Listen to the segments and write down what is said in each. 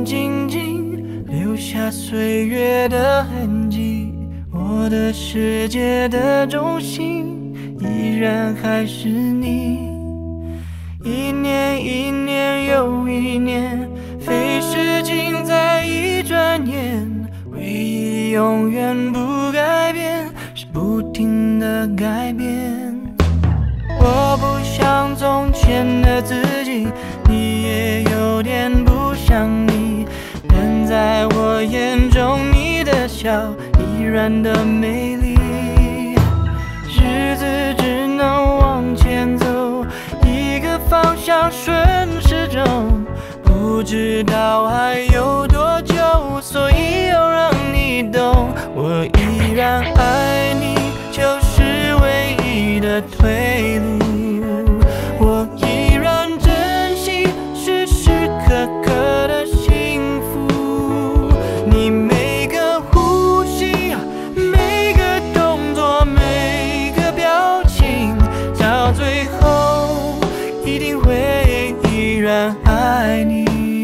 静静留下岁月的痕迹。我的世界的中心依然还是你。一年一年又一年，飞逝尽在一转眼。唯一永远不改变，是不停的改变。我不像从前的自己，你也有点不像你，但在我眼中，你的笑依然的美丽。日子只能往前走，一个方向顺时钟，不知道还有多久，所以要让你懂，我依然爱你，就是唯一的退路。我依然珍惜时时刻刻的幸福，你每个呼吸，每个动作，每个表情，到最后一定会依然爱你。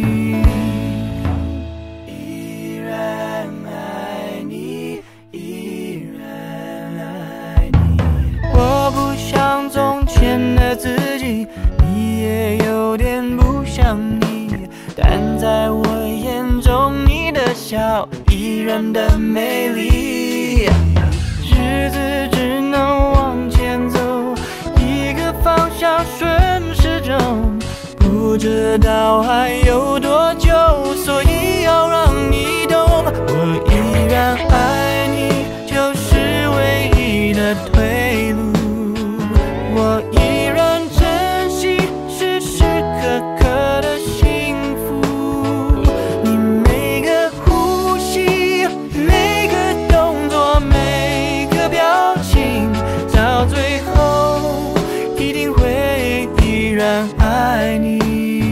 从前的自己，你也有点不像你，但在我眼中，你的笑依然的美丽。日子只能往前走，一个方向顺时钟，不知道还有多久，所以要让你懂，我依然爱你，就是唯一的退路。我依然珍惜时时刻刻的幸福，你每个呼吸，每个动作，每个表情，到最后一定会依然爱你。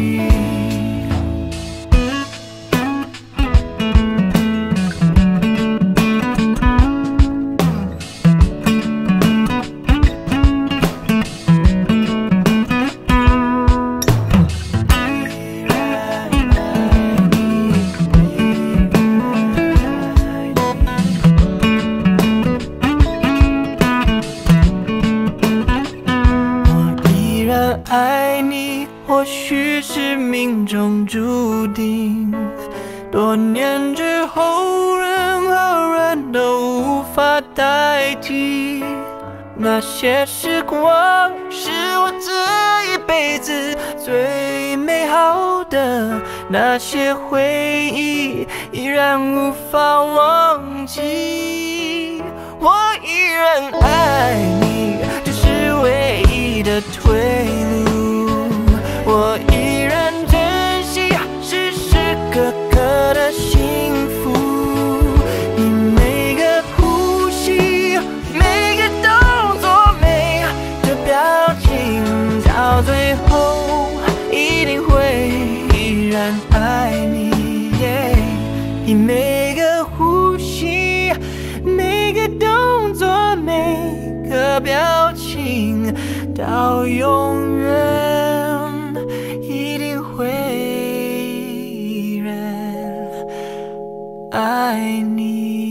爱你或许是命中注定，多年之后，任何人都无法代替。那些时光是我这一辈子最美好的，那些回忆依然无法忘记。我依然爱你，这是唯一的退路。我依然珍惜时时刻刻的幸福，你每个呼吸，每个动作，每个表情，到最后一定会依然爱你。你每个呼吸，每个动作，每个表情，到永远一定会依然爱你。